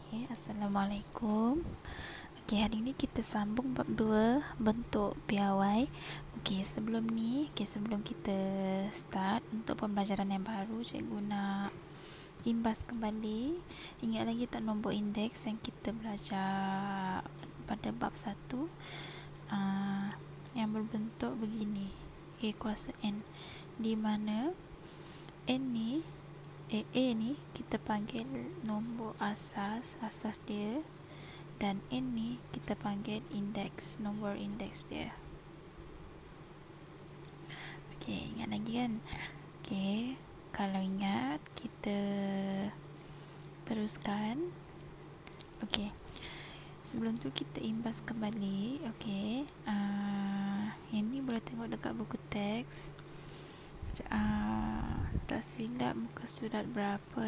Okay, Assalamualaikum. Okay, hari ni kita sambung bab 2 bentuk piawai. Okay, sebelum kita start untuk pembelajaran yang baru, cikgu nak imbas kembali. Ingat lagi tak nombor indeks yang kita belajar pada bab 1 yang berbentuk begini, A kuasa N, di mana N ni A ni kita panggil nombor asas dia, dan N ni kita panggil nombor indeks dia. Okey, ingat lagi kan? Okey, kalau ingat kita teruskan. Okey, sebelum tu kita imbas kembali. Okey, yang ni boleh tengok dekat buku teks. Tak silap muka surat berapa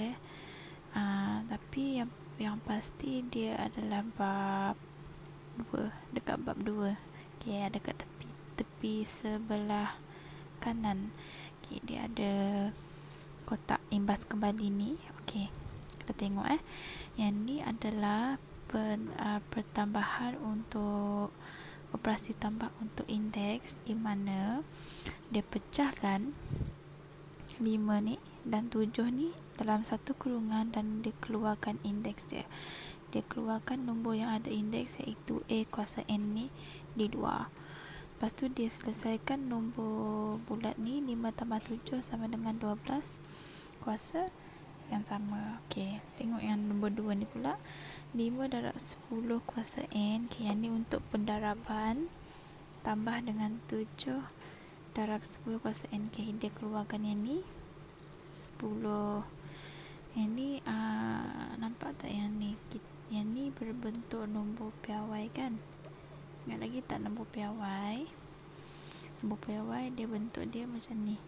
tapi yang pasti dia adalah bab 2, dekat bab 2. Okey, ada kat tepi sebelah kanan. Okey, dia ada kotak imbas kembali ni. Okey, kita tengok yang ni adalah pertambahan untuk operasi tambah untuk indeks, di mana dia pecahkan 5 ni dan 7 ni dalam satu kurungan dan dia keluarkan indeks dia. Dia keluarkan nombor yang ada indeks, iaitu A kuasa N ni di 2. Lepas tu dia selesaikan nombor bulat ni, 5 tambah 7 sama dengan 12 kuasa yang sama. Okey, tengok yang nombor 2 ni pula, 5 darab 10 kuasa N. Okay, yang ni untuk pendaraban, tambah dengan 7 darab 10 kuasa N. Okay, dia keluarkan yang ni 10. Yang ni nampak tak yang ni? Yang ni berbentuk nombor piawai kan? Ingat lagi tak nombor piawai? Nombor piawai dia bentuk dia macam ni,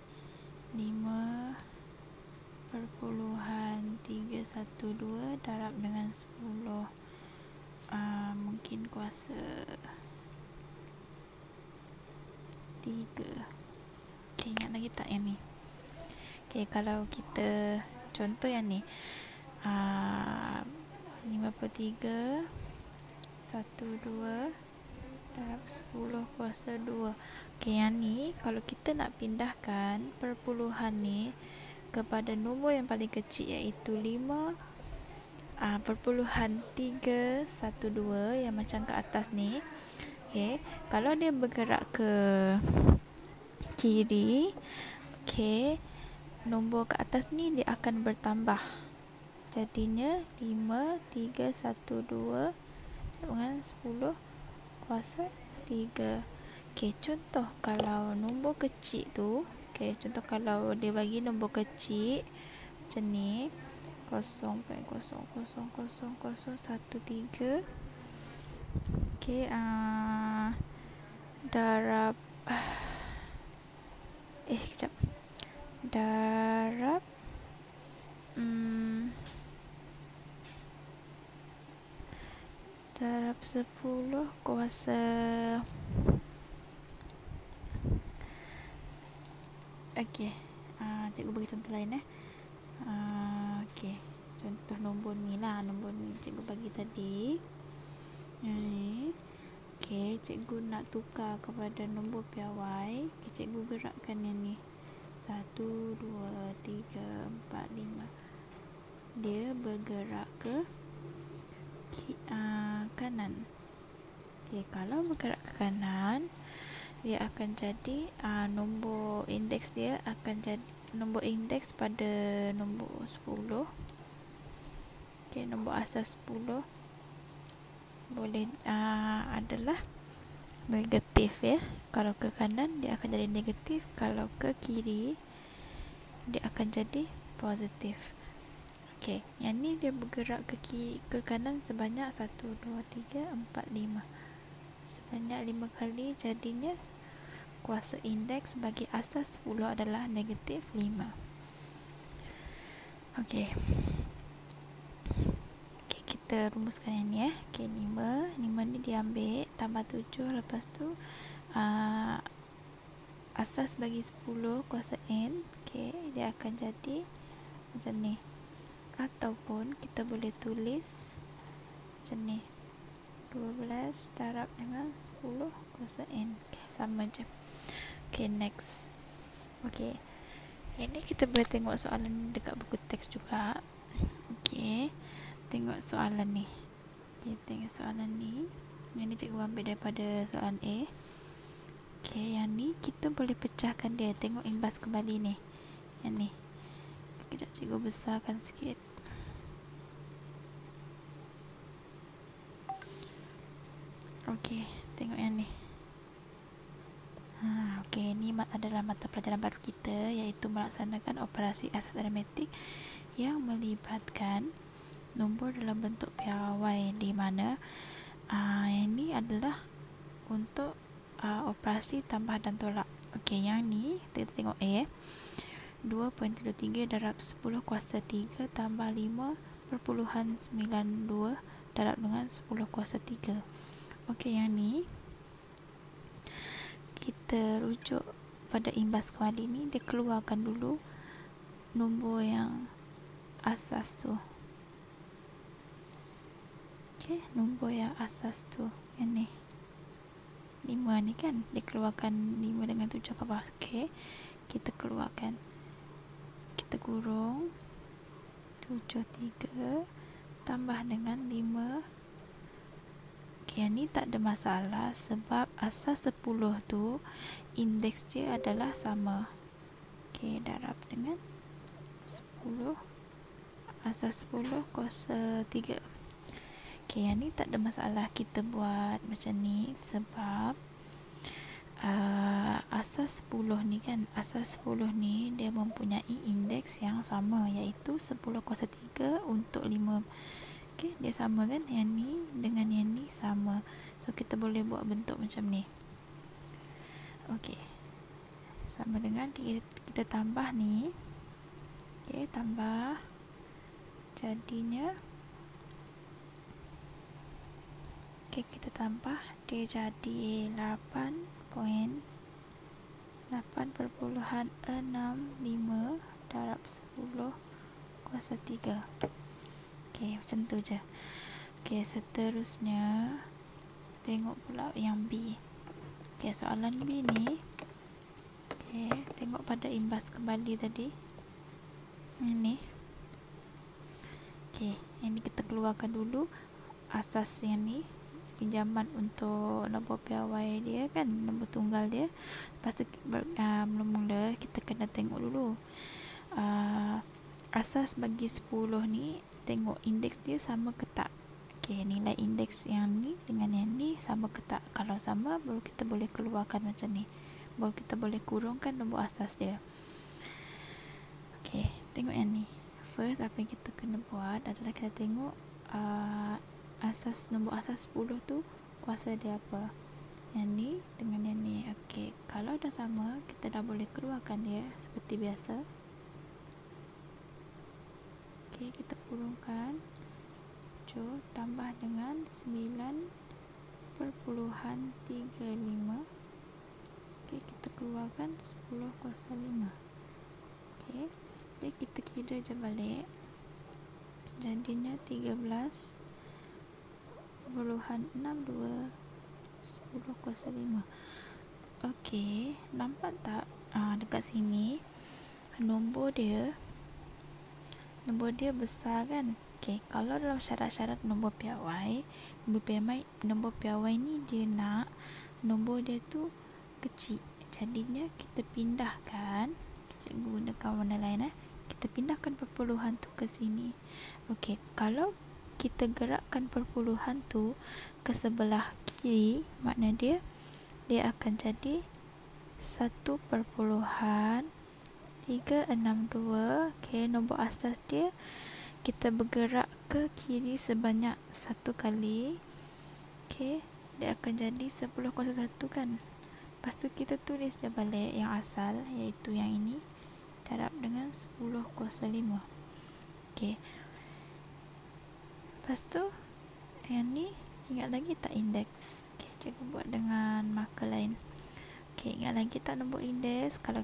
5,312 darab dengan 10, mungkin kuasa 3. Okay, ingat lagi tak yang ni? Okay, kalau kita contoh yang ni, 53 12 darab 10 kuasa 2. Okay, yang ni kalau kita nak pindahkan perpuluhan ni kepada nombor yang paling kecil, iaitu 5,312 yang macam ke atas ni. Okay, kalau dia bergerak ke kiri, okay, nombor ke atas ni dia akan bertambah. Jadinya 5,312 dengan 10 kuasa 3. Okay, contoh kalau nombor kecil tu, okay, contoh kalau dia bagi nombor kecil macam ni, 0.0000013, okay, darab kejap, darab darab 10 kuasa cikgu bagi contoh lain contoh nombor ni lah, nombor ni cikgu bagi tadi ni. Cikgu nak tukar kepada nombor piawai. Cikgu gerakkan yang ni 1, 2, 3, 4, 5. Dia bergerak ke kanan. Kalau bergerak ke kanan, dia akan jadi nombor indeks dia akan jadi nombor indeks pada nombor 10. Nombor asas 10 boleh adalah negatif Kalau ke kanan dia akan jadi negatif, kalau ke kiri dia akan jadi positif. Yang ni dia bergerak ke kanan sebanyak 1, 2, 3, 4, 5. Sebanyak 5 kali, jadinya kuasa indeks bagi asas 10 adalah negatif 5. Kita rumuskan yang ni 5 ni diambil, tambah 7, lepas tu asas bagi 10 kuasa N. Dia akan jadi macam ni. Ataupun kita boleh tulis macam ni, 12 darab dengan 10 kuasa N. Okay, sama je. Okay, next. Okay, ini kita boleh tengok soalan dekat buku teks juga. Okay, tengok soalan ni. Okay, tengok soalan ni. Yang ni cikgu ambil daripada soalan A. Okay, yang ni kita boleh pecahkan dia. Tengok imbas kembali ni. Yang ni. Sekejap cikgu besarkan sikit. Okay, tengok yang ni. Okay, ni adalah mata pelajaran baru kita, iaitu melaksanakan operasi asas aritmetik yang melibatkan nombor dalam bentuk piawai, di mana yang ni adalah untuk operasi tambah dan tolak. Okay, yang ni kita tengok A. 2.33 darab 10 kuasa 3 tambah 5.92 darab dengan 10 kuasa 3. Okey, yang ni kita rujuk pada imbas kembali ni, dia keluarkan dulu nombor yang asas tu. Okey, nombor yang asas tu yang ni 5 ni kan, dia keluarkan 5 dengan 7 ke bawah. Okey, kita keluarkan, kita kurung 73 tambah dengan 5. Okay, yang ni tak ada masalah sebab asas 10 tu indeks dia adalah sama. Okay, darab dengan 10 asas 10 kuasa 3. Okay, yang ni tak ada masalah kita buat macam ni sebab asas 10 ni kan, asas 10 ni dia mempunyai indeks yang sama, iaitu 10 kuasa 3 untuk 5. Okay, dia sama kan, yang ni dengan yang ni sama, so kita boleh buat bentuk macam ni. Okay, sama dengan kita tambah ni. Okay, tambah, jadinya okay, kita tambah, dia jadi 8.65 darab 10 kuasa 3. Okay, macam tu je. Okay, seterusnya tengok pula yang B. Okay, soalan B ni, okay, tengok pada imbas kembali tadi. Ini. Okay, yang ni kita keluarkan dulu asas yang ni, pinjaman untuk nombor piawai dia kan, nombor tunggal dia. Lepas tu mula-mula kita kena tengok dulu asas bagi 10 ni, tengok indeks dia sama ke tak. Okay, nilai indeks yang ni dengan yang ni sama ke tak. Kalau sama, baru kita boleh keluarkan macam ni, baru kita boleh kurungkan nombor asas dia. Okay, tengok yang ni. First, apa yang kita kena buat adalah kita tengok asas, nombor asas 10 tu kuasa dia apa. Yang ni dengan yang ni. Okay, kalau dah sama, kita dah boleh keluarkan dia seperti biasa. Okay, kita kurungkan 7 tambah dengan 9.35. Okay, kita keluarkan 10 kuasa 5. Okay, jadi kita kira je balik, jadinya 13.62 10 kuasa 5. Okay, nampak tak dekat sini nombor dia besar kan. Okay, kalau dalam syarat-syarat nombor piawai ni dia nak nombor dia tu kecil, jadinya kita pindahkan, cikgu gunakan warna lain kita pindahkan perpuluhan tu ke sini. Okay, kalau kita gerakkan perpuluhan tu ke sebelah kiri, makna dia akan jadi 1.362. Okay, nombor asas dia kita bergerak ke kiri sebanyak 1 kali. Okay, dia akan jadi 10 kuasa 1 kan. Lepas tu kita tulis dia balik yang asal, iaitu yang ini, darab dengan 10 kuasa 5. Okay, lepas tu yang ni ingat lagi tak indeks. Okay, cikgu buat dengan marker lain. Okay, ingat lagi tak nombor indeks. Kalau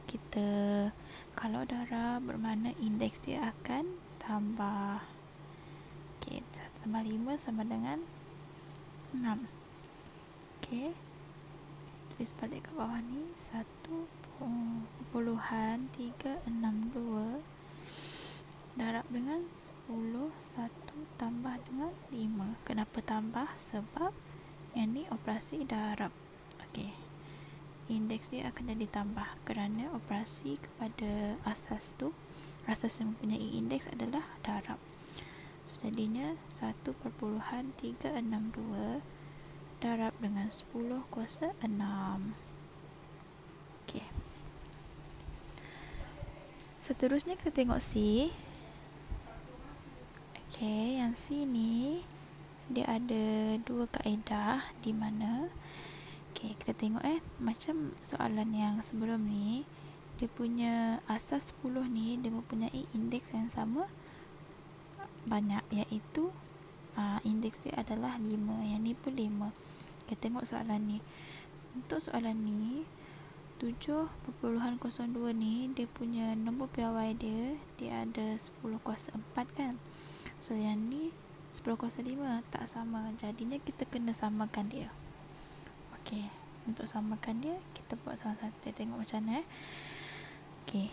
darab bermakna indeks dia akan tambah. Okay, tambah 5 sama dengan 6. Okey, tulis balik ke bawah ni, 1.362 darab dengan 10, 1 tambah dengan 5. Kenapa tambah? Sebab yang ni operasi darab. Okey, indeks dia akan jadi tambah kerana operasi kepada asas tu, asas yang mempunyai indeks adalah darab. So, jadinya 1.362 darab dengan 10 kuasa 6. Okey, seterusnya kita tengok C. Okey, yang C ni dia ada dua kaedah di mana, okey, kita tengok macam soalan yang sebelum ni, dia punya asas 10 ni dia mempunyai indeks yang sama banyak, iaitu indeks dia adalah 5. Yang ni pun 5. Kita tengok soalan ni. Untuk soalan ni 7.02 ni dia punya nombor piawai dia ada 10 kuasa 4 kan. So yang ni 10 kuasa 5 tak sama. Jadinya kita kena samakan dia. Okey, untuk samakan dia kita buat salah satu. Tengok macam mana. Okey,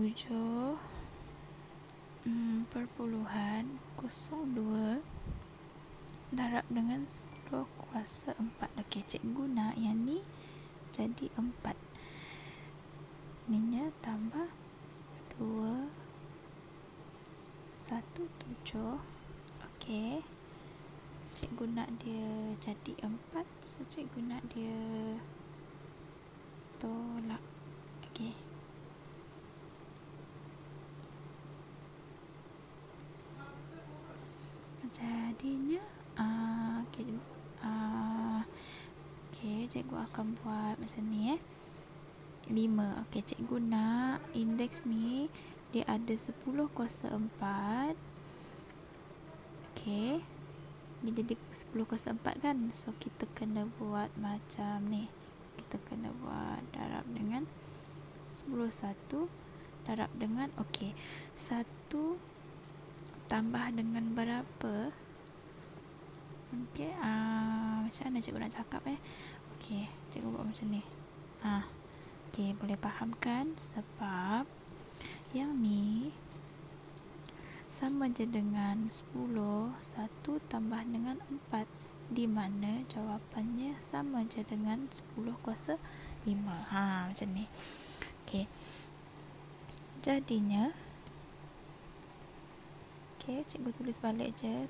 7.02 darab dengan 10 kuasa 4. Okey, cikgu nak yang ni jadi 4. Ininya tambah 2 1 7. Okey, cikgu nak dia jadi 4. So cikgu nak dia tolak. Okey, jadinya cikgu akan buat macam ni 5. Okey, cikgu nak indeks ni dia ada 10 kuasa 4. Okey, dia jadi 10 kuasa 4 kan. So kita kena buat macam ni. Kita kena buat darab dengan 10, 1 darab dengan, okey, 1 tambah dengan berapa? Okey, macam mana cikgu nak cakap Okey, cikgu buat macam ni. Okey, boleh faham kan? Sebab yang ni sama je dengan 10, 1 tambah dengan 4, di mana jawapannya sama je dengan 10 kuasa 5. Macam ni. Okey, jadinya cikgu tulis balik je.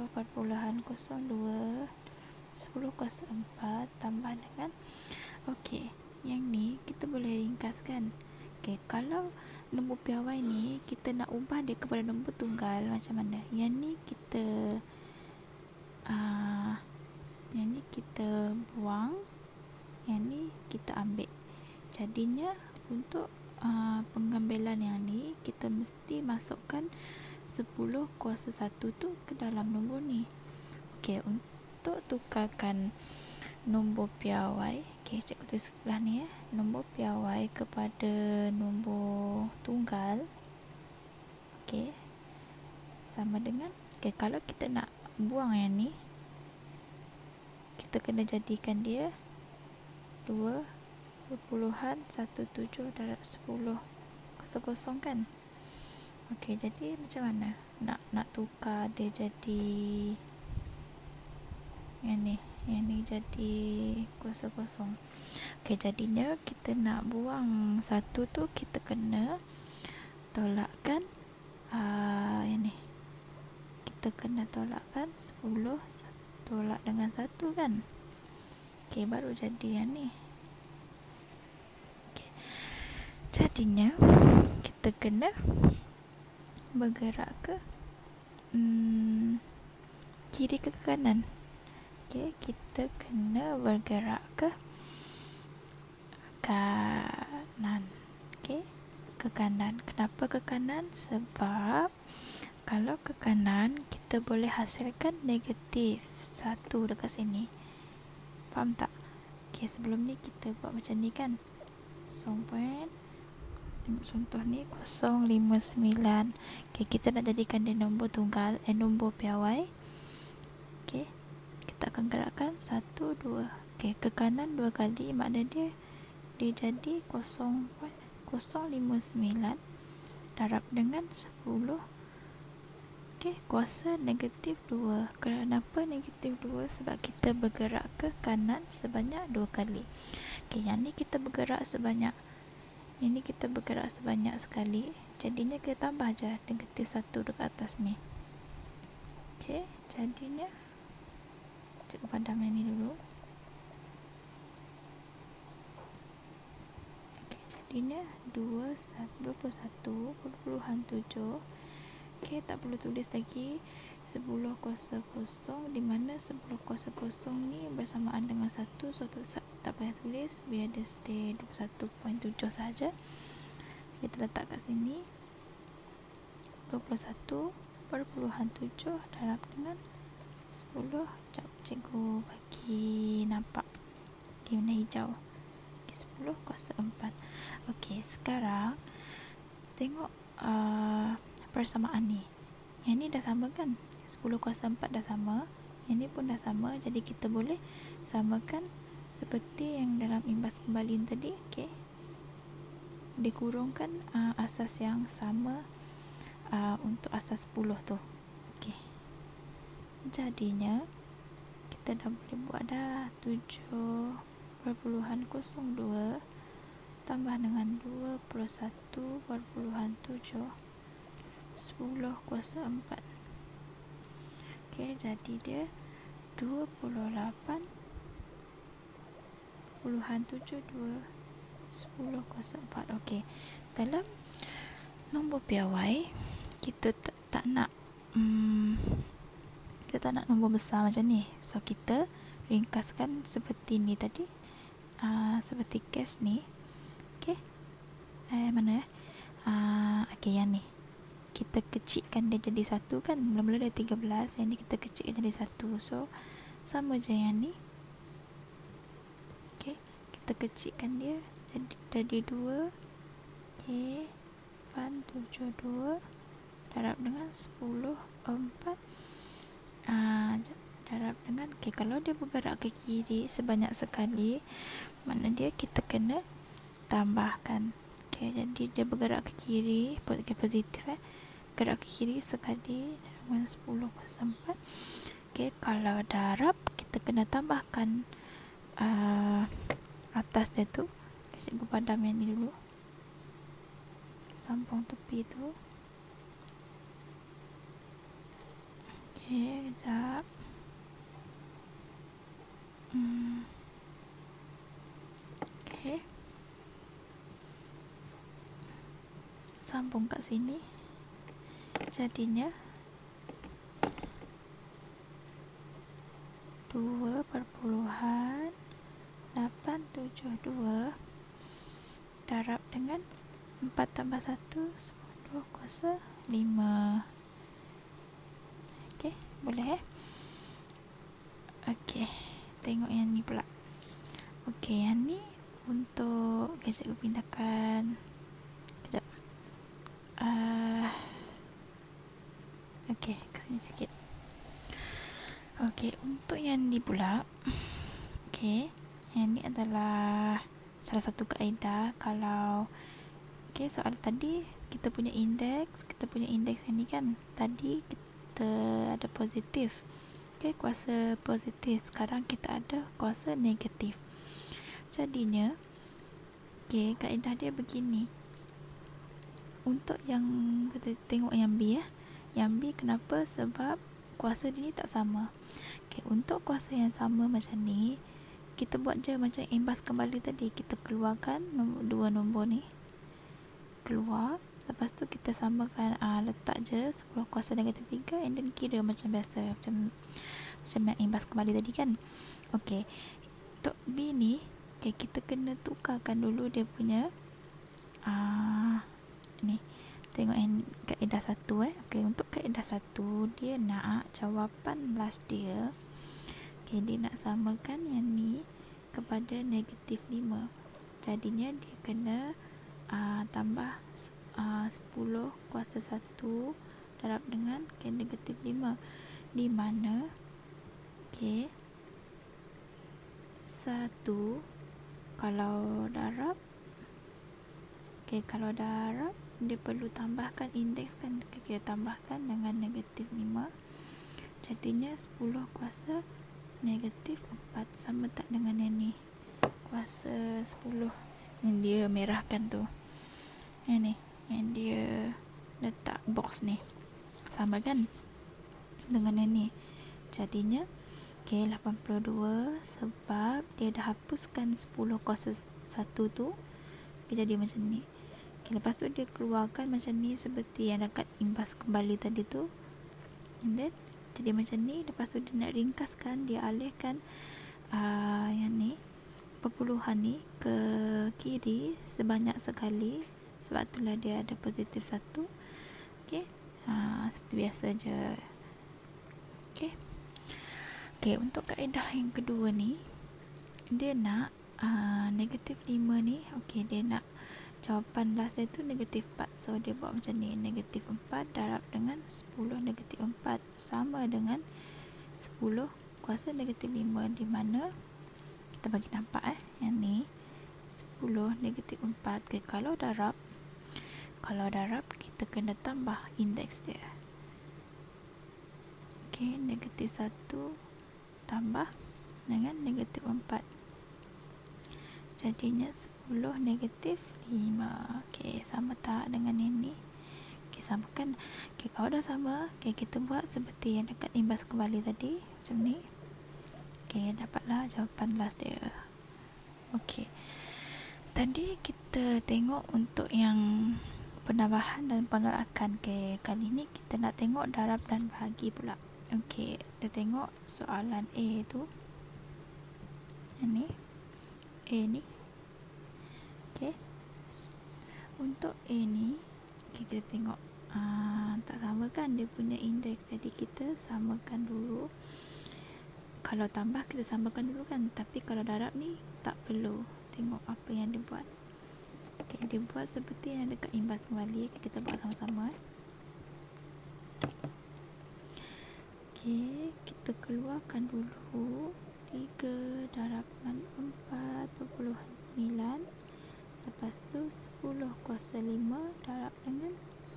7.02 10 kuasa 4 tambah dengan, okey, yang ni kita boleh ringkaskan. Okey, kalau nombor piawai ni kita nak ubah dia kepada nombor tunggal, macam mana? Yang ni kita buang, yang ni kita ambil. Jadinya untuk pengambilan yang ni kita mesti masukkan 10 kuasa 1 tu ke dalam nombor ni. Okey, untuk tukarkan nombor piawai, okey, cikgu tulis sebelah ni nombor piawai kepada nombor tunggal. Okey, sama dengan, okey, kalau kita nak buang yang ni, kita kena jadikan dia 2.17 darab 10 kosong kan. Okey, jadi macam mana nak tukar dia jadi yang ni jadi kosong. Okey, jadinya kita nak buang 1 tu, kita kena tolakkan yang ni. Kita kena tolakkan 10 tolak dengan 1 kan. Okey, baru jadi yang ni. Okey, jadinya kita kena bergerak ke kiri ke kanan. Okey, kita kena bergerak ke kanan. Okey, ke kanan. Kenapa ke kanan? Sebab kalau ke kanan kita boleh hasilkan negatif 1 dekat sini. Faham tak? Okey, sebelum ni kita buat macam ni kan. Contoh ni 059. Okey, kita nak jadikan dia nombor tunggal, nombor piawai. letakkan gerakan 1, 2. Okey, ke kanan 2 kali, makna dia jadi 0.059 darab dengan 10. Okey, kuasa negatif 2. Kenapa negatif 2? Sebab kita bergerak ke kanan sebanyak 2 kali. Okey, yang ni kita bergerak sebanyak sekali. Jadinya kita tambah je negatif 1 dekat atas ni. Okey, jadinya cikgu padam yang ni dulu. Okey, jadinya 21.7. Okey, tak perlu tulis lagi 10.00, di mana 10.00 ni bersamaan dengan 1, so tak payah tulis, biar dia stay 21.7 saja. Kita letak kat sini 21.7 darab dengan 10. Sekejap, cikgu bagi nampak warna hijau. 10/4. Okey, sekarang tengok persamaan ni. Yang ni dah sama kan? 10/4 dah sama. Yang ni pun dah sama. Jadi kita boleh samakan seperti yang dalam imbas kembali tadi. Okey, dikurungkan asas yang sama untuk asas 10 tu. Okey, jadinya kita dah boleh buat dah 7.02 tambah dengan 21.7 10/4. Okey, jadi dia 28.72 10/4. Okey, dalam nombor piawai kita tak nak nombor besar macam ni, so kita ringkaskan seperti ni tadi, seperti kes ni. Okey, mana okey, yang ni kita kecilkan dia jadi 1 kan. Mula-mula dia 13, yang ni kita kecilkan jadi 1, so sama je yang ni. Okey, kita kecilkan dia jadi 2. Okey, 872 darab dengan 10/4 darab dengan, okey, kalau dia bergerak ke kiri sebanyak sekali, makna dia kita kena tambahkan. Okey, jadi dia bergerak ke kiri, positif gerak ke kiri sekali dengan 10/4. Okey, kalau darab kita kena tambahkan atas dia tu. Okay, cikgu padam yang ni dulu, sambung tepi tu. Okey, kejap. Okey, sambung kat sini. Jadinya 2.872 darab dengan 4 tambah 1 10/5. Okey, boleh Okey, tengok yang ni pula. Okey, yang ni untuk cikgu pindahkan. Kejap. Okey, kesini sikit. Okey, untuk yang ni pula. Okey, yang ni adalah salah satu kaedah. Kalau soal tadi kita punya indeks yang ni kan, tadi kita ada positif. Okey, kuasa positif. Sekarang kita ada kuasa negatif. Jadinya kaedah dia begini. Untuk yang kita tengok yang B Yang B kenapa? Sebab kuasa dia ni tak sama. Okey, untuk kuasa yang sama macam ni, kita buat je macam imbas kembali tadi. Kita keluarkan dua nombor ni, keluar. Lepas tu kita samakan, letak je 10/3 and then kira macam biasa, macam yang imbas kembali tadi kan. Okey, untuk B ni, kita kena tukarkan dulu dia punya ni. Tengok yang kaedah 1 Okey, untuk kaedah 1 dia nak jawapan last dia. Okey, dia nak samakan yang ni kepada negatif 5. Jadinya dia kena tambah 10/1 darab dengan negatif 5, di mana 1 kalau darab, kalau darab dia perlu tambahkan indeks kan, kita tambahkan dengan negatif 5, jadinya 10 kuasa negatif 4, sama tak dengan yang ni, kuasa 10 yang dia merahkan tu, yang dia letak box ni, sama kan dengan yang ni. Jadinya 82 sebab dia dah hapuskan 10 kuasa 1 tu, jadi macam ni. Lepas tu dia keluarkan macam ni seperti yang dekat imbas kembali tadi tu, and then jadi macam ni. Lepas tu dia nak ringkaskan, dia alihkan yang ni perpuluhan ni ke kiri sebanyak sekali, sebab itulah dia ada positif 1. Okey, seperti biasa je. Okey, untuk kaedah yang kedua ni, dia nak negatif 5 ni, okey, dia nak jawapan last dia tu negatif 4. So dia buat macam ni, negatif 4 darab dengan 10 negatif 4 sama dengan 10 kuasa negatif 5, di mana kita bagi nampak yang ni 10 negatif 4. Okay, kalau darab kita kena tambah indeks dia. Okay, negatif 1 tambah dengan negatif 4, jadinya 10 negatif 5. Okay, sama tak dengan ini? Okay, sama kan? Okay, kalau dah sama, okay, kita buat seperti yang dekat imbas kembali tadi, macam ni. Okay, dapatlah jawapan last dia. Okay, tadi kita tengok untuk yang penambahan dan pengerakan. Okay, kali ni kita nak tengok darab dan bahagi pula. Okay, kita tengok soalan A tu, ini A ni. Okay, untuk A ni, okay, kita tengok tak sama kan dia punya indeks, jadi kita samakan dulu. Kalau tambah kita samakan dulu kan, tapi kalau darab ni tak perlu. Tengok apa yang dia buat. Okay, dia buat seperti yang dekat imbas kembali. Okay, kita buat sama-sama. Okay, kita keluarkan dulu 3 darab dengan 4.9. Lepas tu 10 kuasa 5 darab dengan,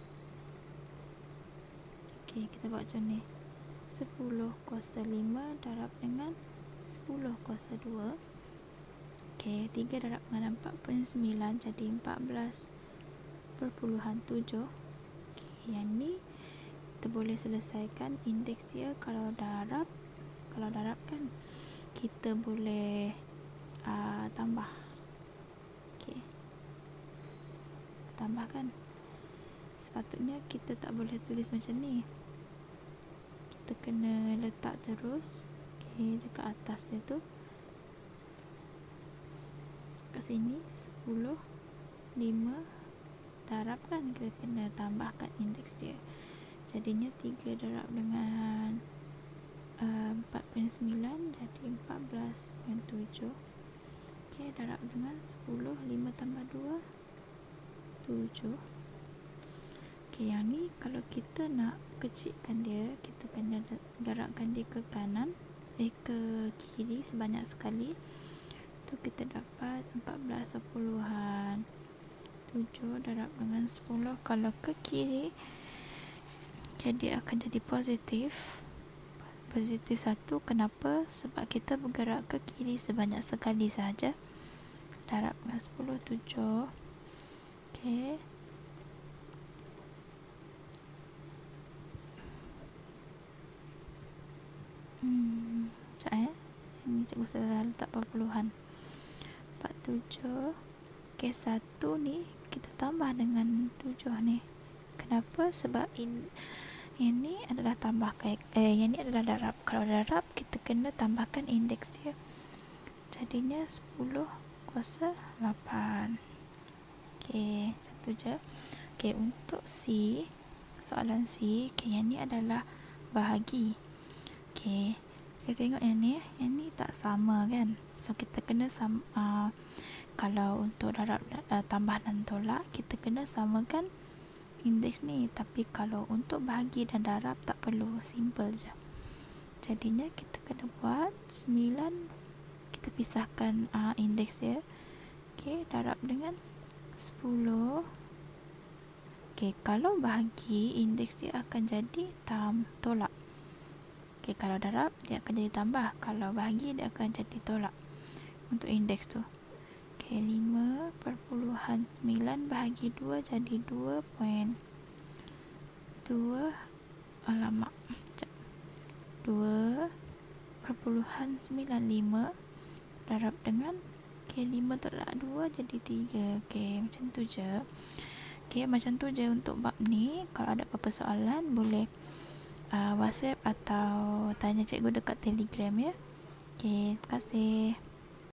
okay, kita buat macam ni, 10 kuasa 5 darab dengan 10 kuasa 2. Okay, 3 darab dengan 4.9 jadi 14.7. Okay, yang ni kita boleh selesaikan indeks dia. Kalau darab kan kita boleh tambah. Okay, tambahkan. Sepatutnya kita tak boleh tulis macam ni, kita kena letak terus. Okay, dekat atas dia tu, kat sini 10 5 darab kan, kita kena tambahkan indeks dia, jadinya 3 darab dengan 4.9 jadi 14.7. Okay, darab dengan 10, 5 tambah 2 7. Okay, yang ni kalau kita nak kecilkan dia, kita kena gerakkan dia ke kanan, ke kiri sebanyak sekali. Tu kita dapat 14.7 darab dengan 10. Kalau ke kiri, jadi akan jadi positif 1. Kenapa? Sebab kita bergerak ke kiri sebanyak sekali saja. Darab dengan 10, 7. Okay, sekejap ini cikgu salah letak perpuluhan. 47. Okay, 1 ni kita tambah dengan 7 ni. Kenapa? Sebab ini adalah tambah yang ni adalah darab. Kalau darab kita kena tambahkan indeks dia, jadinya 10 kuasa 8. Okay, satu je. Okay, untuk C, soalan C, okay, yang ni adalah bahagi. Okay, kita tengok yang ni tak sama kan, so kita kena kalau untuk darab tambah dan tolak, kita kena samakan indeks ni. Tapi kalau untuk bahagi dan darab tak perlu, simple je. Jadinya kita kena buat 9, kita pisahkan indeks dia. Okey, darab dengan 10. Okey, kalau bahagi, indeks dia akan jadi tolak. Okey, kalau darab dia akan jadi tambah, kalau bahagi dia akan jadi tolak untuk indeks tu. Okey, 5/9 bahagi 2 jadi 2.2. Alamak, 2.95 darab dengan 5 tolak 2 jadi 3. Macam tu je. Macam tu je untuk bab ni. Kalau ada apa-apa soalan boleh WhatsApp atau tanya cikgu dekat Telegram ya. Terima kasih.